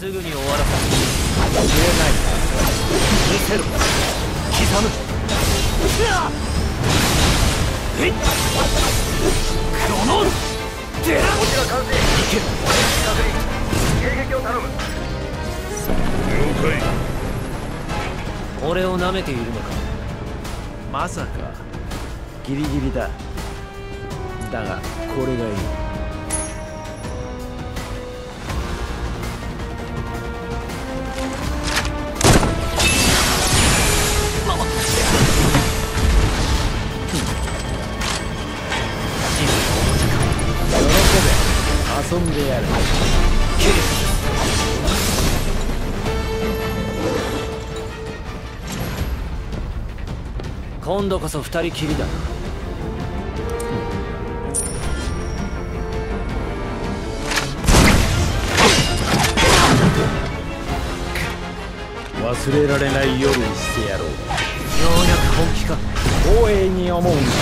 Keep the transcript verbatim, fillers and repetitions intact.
すぐに終わらせる。消えない。見せろ。刻む。えい。クロノール。デラ。こちら完成。いけ。確認。迎撃を頼む。 了解。 俺を舐めているのか。 まさか。ギリギリだ。だがこれがいい。遊んでやる。 今度こそ二人きりだな。 忘れられない夜にしてやろう。ようやく本気か。 光栄に思うんだ。